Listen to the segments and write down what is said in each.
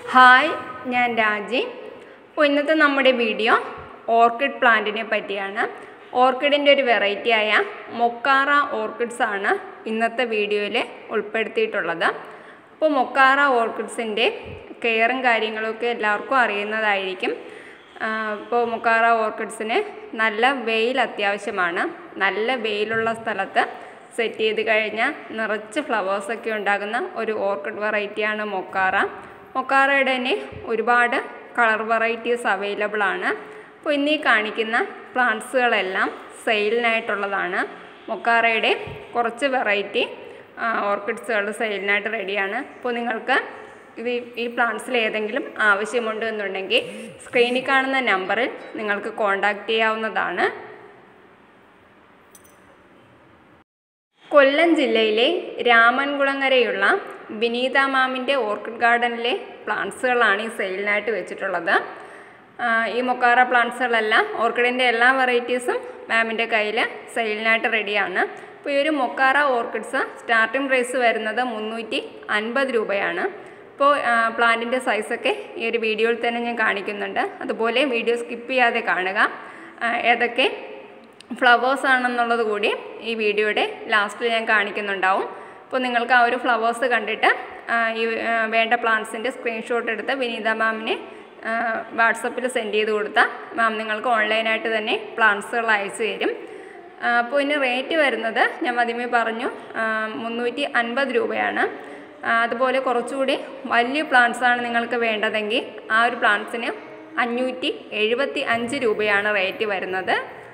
Hi, ഞാൻ രാജി. അപ്പോൾ ഇന്നത്തെ നമ്മുടെ വീഡിയോ ഓർക്കിഡ് പ്ലാന്റിനെ പറ്റിയാണ്. ഓർക്കിഡിൻ്റെ ഒരു വെറൈറ്റി ആയ മൊക്കാറ ഓർക്കിഡ്സ് ആണ് ഇന്നത്തെ വീഡിയോയിൽ ഉൾപ്പെടുത്തിയിട്ടുള്ളത്. അപ്പോൾ മൊക്കാറ ഓർക്കിഡ്സിൻ്റെ കെയറും കാര്യങ്ങളൊക്കെ എല്ലാവർക്കും അറിയുന്നതായിരിക്കും. ഇപ്പോൾ മൊക്കാറ ഓർക്കിഡ്സിന് നല്ല വെയിൽ അത്യാവശ്യമാണ്. നല്ല വെയിലുള്ള സ്ഥലത്ത് സെറ്റ് ചെയ്ത് കഴിഞ്ഞാൽ നിറച്ച് ഫ്ലവേഴ്സൊക്കെ ഉണ്ടാകുന്ന ഒരു ഓർക്കിഡ് വെറൈറ്റിയാണ് മൊക്കാറ. മൊക്കാറയുടെ തന്നെ ഒരുപാട് കളർ വെറൈറ്റീസ് അവൈലബിൾ ആണ്. അപ്പോൾ ഇന്നീ കാണിക്കുന്ന പ്ലാന്റ്സുകളെല്ലാം സെയിലിനായിട്ടുള്ളതാണ്. മൊക്കാറയുടെ കുറച്ച് വെറൈറ്റി ഓർക്കിഡ്സുകൾ സെയിലിനായിട്ട് റെഡിയാണ്. അപ്പോൾ നിങ്ങൾക്ക് ഈ പ്ലാന്റ്സിൽ ഏതെങ്കിലും ആവശ്യമുണ്ട് എന്നുണ്ടെങ്കിൽ സ്ക്രീനിൽ കാണുന്ന നമ്പറിൽ നിങ്ങൾക്ക് കോൺടാക്റ്റ് ചെയ്യാവുന്നതാണ്. കൊല്ലം ജില്ലയിലെ രാമൻകുളങ്ങരയുള്ള വിനീത മാമിൻ്റെ ഓർക്കിഡ് ഗാർഡനിലെ പ്ലാന്റ്സുകളാണ് ഈ സെയിലിനായിട്ട് വെച്ചിട്ടുള്ളത്. ഈ മൊക്കാറ പ്ലാന്റ്സുകളെല്ലാം ഓർക്കിഡിൻ്റെ എല്ലാ വെറൈറ്റീസും മാമിൻ്റെ കയ്യിൽ സെയിലിനായിട്ട് റെഡിയാണ്. അപ്പോൾ ഈ ഒരു മൊക്കാറ ഓർക്കിഡ്സ് സ്റ്റാർട്ടിംഗ് പ്രൈസ് വരുന്നത് 350 രൂപയാണ്. ഇപ്പോൾ പ്ലാന്റിൻ്റെ സൈസൊക്കെ ഈ ഒരു വീഡിയോയിൽ തന്നെ ഞാൻ കാണിക്കുന്നുണ്ട്. അതുപോലെ വീഡിയോ സ്കിപ്പ് ചെയ്യാതെ കാണുക. ഏതൊക്കെ ഫ്ലവേഴ്സ് ആണെന്നുള്ളത് കൂടി ഈ വീഡിയോയുടെ ലാസ്റ്റിൽ ഞാൻ കാണിക്കുന്നുണ്ടാവും. അപ്പോൾ നിങ്ങൾക്ക് ആ ഒരു ഫ്ലവേഴ്സ് കണ്ടിട്ട് ഈ വേണ്ട പ്ലാന്റ്സിൻ്റെ സ്ക്രീൻഷോട്ട് എടുത്ത് വിനീത മാമിനെ വാട്സപ്പിൽ സെൻഡ് ചെയ്ത് കൊടുത്താൽ മാം നിങ്ങൾക്ക് ഓൺലൈനായിട്ട് തന്നെ പ്ലാന്റ്സുകൾ അയച്ചു തരും. അപ്പോൾ ഇതിന് റേറ്റ് വരുന്നത് ഞാൻ ആദ്യമേ പറഞ്ഞു 350 രൂപയാണ്. അതുപോലെ കുറച്ചുകൂടി വലിയ പ്ലാന്റ്സാണ് നിങ്ങൾക്ക് വേണ്ടതെങ്കിൽ ആ ഒരു പ്ലാന്റ്സിന് 575 രൂപയാണ് റേറ്റ് വരുന്നത്.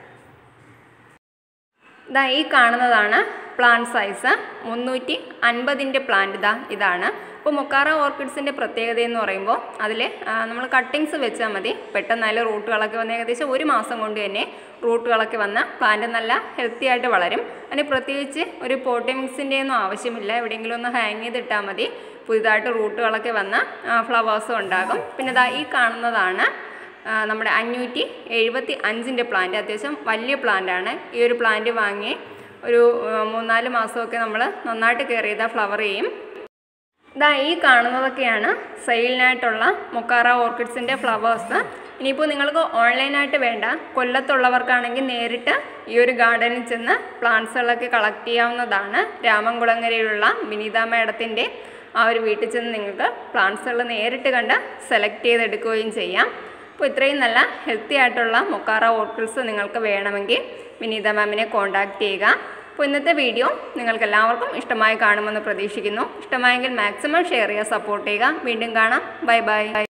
ഈ കാണുന്നതാണ് പ്ലാന്റ് സൈസ്. 350ൻ്റെ പ്ലാന്റ് ഇതാണ്. അപ്പോൾ മൊക്കാറ ഓർക്കിഡ്സിൻ്റെ പ്രത്യേകത എന്ന് പറയുമ്പോൾ അതിൽ നമ്മൾ കട്ടിങ്സ് വെച്ചാൽ മതി. പെട്ടെന്ന് അതിൽ റൂട്ടുകളൊക്കെ വന്ന് ഏകദേശം 1 മാസം കൊണ്ട് തന്നെ റൂട്ടുകളൊക്കെ വന്ന് പ്ലാന്റ് നല്ല ഹെൽത്തി ആയിട്ട് വളരും. അതിന് പ്രത്യേകിച്ച് ഒരു പോട്ടിംഗ്സിൻ്റെ ഒന്നും ആവശ്യമില്ല. എവിടെയെങ്കിലും ഒന്ന് ഹാങ് ചെയ്തിട്ടാൽ മതി. പുതിയതായിട്ട് റൂട്ടുകളൊക്കെ വന്ന് ഫ്ലവേഴ്സും ഉണ്ടാകും. പിന്നെ ഈ കാണുന്നതാണ് നമ്മുടെ 575ൻ്റെ പ്ലാന്റ്. അത്യാവശ്യം വലിയ പ്ലാന്റാണ്. ഈ ഒരു പ്ലാന്റ് വാങ്ങി ഒരു 3-4 മാസമൊക്കെ നമ്മൾ നന്നായിട്ട് കെയർ ചെയ്താൽ ഫ്ലവർ ചെയ്യും. ഈ കാണുന്നതൊക്കെയാണ് സെയിലിനായിട്ടുള്ള മൊക്കാറ ഓർക്കിഡ്സിൻ്റെ ഫ്ലവേഴ്സ്. ഇനിയിപ്പോൾ നിങ്ങൾക്ക് ഓൺലൈനായിട്ട് വേണ്ട, കൊല്ലത്തുള്ളവർക്കാണെങ്കിൽ നേരിട്ട് ഈ ഒരു ഗാർഡനിൽ ചെന്ന് പ്ലാന്റ്സുകളൊക്കെ കളക്ട് ചെയ്യാവുന്നതാണ്. രാമൻകുളങ്ങരയിലുള്ള വിനീത മാഡത്തിൻ്റെ ആ ഒരു വീട്ടിൽ ചെന്ന് നിങ്ങൾക്ക് പ്ലാന്റ്സുകൾ നേരിട്ട് കണ്ട് സെലക്ട് ചെയ്തെടുക്കുകയും ചെയ്യാം. അപ്പോൾ ഇത്രയും നല്ല ഹെൽത്തി ആയിട്ടുള്ള മൊക്കാറ ഓർക്കിഡ്സ് നിങ്ങൾക്ക് വേണമെങ്കിൽ വിനീത മാമിനെ കോൺടാക്റ്റ് ചെയ്യുക. അപ്പോൾ ഇന്നത്തെ വീഡിയോ നിങ്ങൾക്ക് എല്ലാവർക്കും ഇഷ്ടമായി കാണുമെന്ന് പ്രതീക്ഷിക്കുന്നു. ഇഷ്ടമായെങ്കിൽ മാക്സിമം ഷെയർ ചെയ്യുക, സപ്പോർട്ട് ചെയ്യുക. വീണ്ടും കാണാം. Bye by.